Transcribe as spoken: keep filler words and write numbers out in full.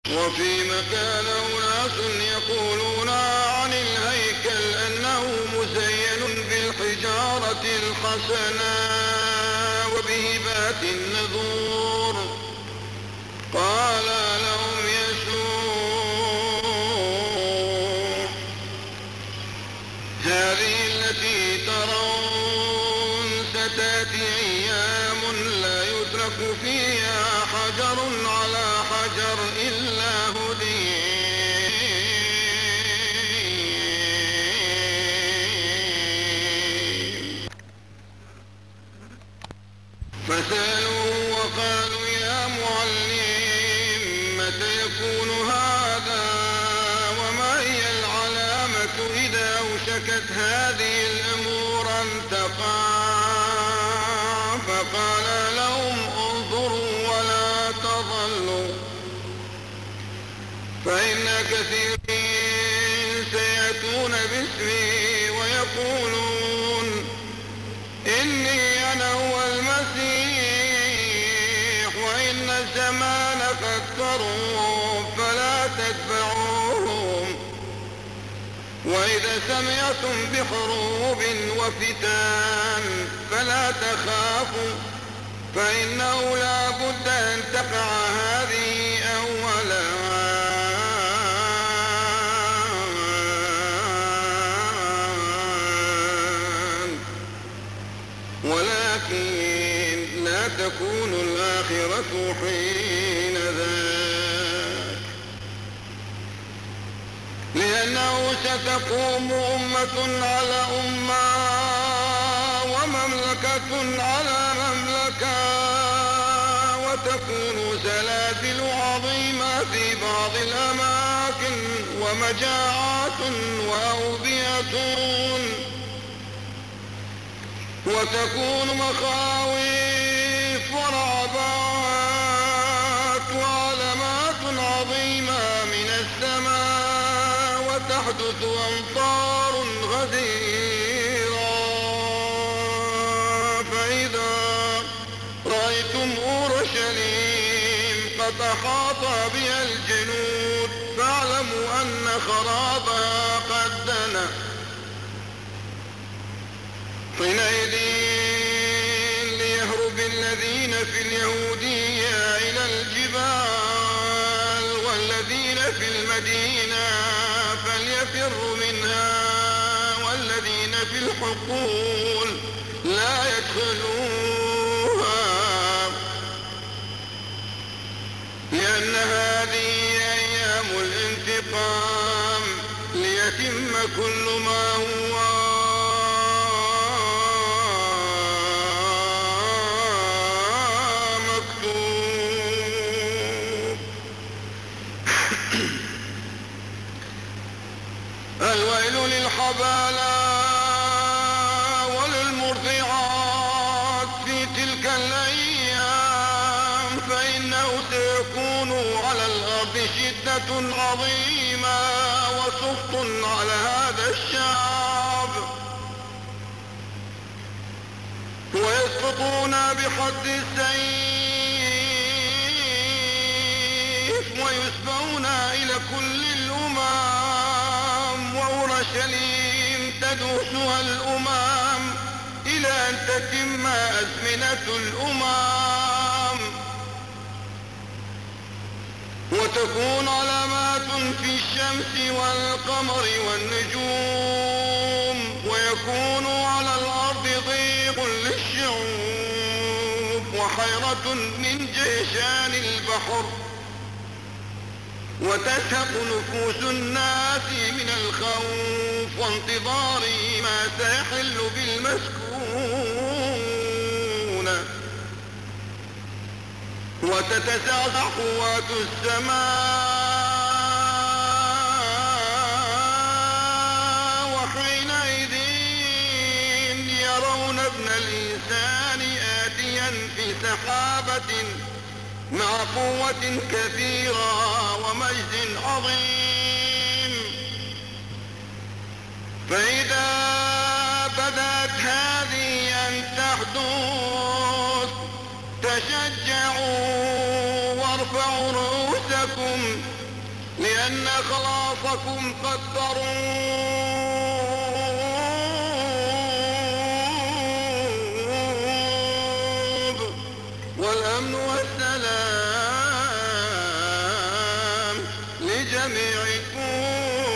وفيما كان أناس يقولون عن الهيكل أنه مزين بالحجارة الحسنة وبهبات النذور. قال لهم يسوع: هذه التي ترون ستأتي أيام لا يترك فيها حجر على حجر إلا هديم. فسألوه وقالوا: يا معلم، متى يكون هذا؟ وما هي العلامة إذا أوشكت هذه الأمور أن تقع؟ فقال لهم: انظروا ولا تضلوا، فإن كثيرين سيأتون باسمي ويقولون إني أنا هو المسيح، وإن الزمان قد قرب فلا تتبعوهم. وإذا سمعتم بحروب وفتن فلا تخافوا، فإنه لا بد أن تقع هذه أولا، ولكن لا تكون الآخرة حين ذاك. لأنه ستقوم أمة على أمة ومملكة على مملكة، وتكون زلازل عظيمة في بعض الأماكن، ومجاعات وأوبئة، وتكون مخاوف ورعبات وعلامات عظيمة من السماء، وتحدث أمطار غزيرة. فإذا رأيتم أورشليم قد أحاط بها الجنود فاعلموا أن خرابها قد دنا. حينئذ ليهرب الذين في اليهودية إلى الجبال، والذين في المدينة فليفروا منها، والذين في الحقول لا يدخلوها، لأن هذه أيام الانتقام ليتم كل ما هو الويل للحبالى وللمرضعات في تلك الأيام، فإنه سيكون على الأرض شدة عظيمة وسخط على هذا الشعب، ويسقطون بحد السيف ويسبون إلى كل الأمم، وأورشليم تدوسها الأمم إلى أن تتم أزمنة الأمم، وتكون علامات في الشمس والقمر والنجوم، ويكون على الأرض ضيق للشعوب وحيرة من جيشان البحر، وتزهق نفوس الناس من الخوف وانتظار ما سيحل بالمسكون، وتتزعزع قوات السماء، وحينئذ يرون ابن الإنسان آتيا في سحابة مع قوة كثيرة ومجد عظيم. فإذا بدأت هذه أن تحدث تشجعوا وارفعوا رؤوسكم لأن خلاصكم قد قروب، والأمن والسلام لجميعكم.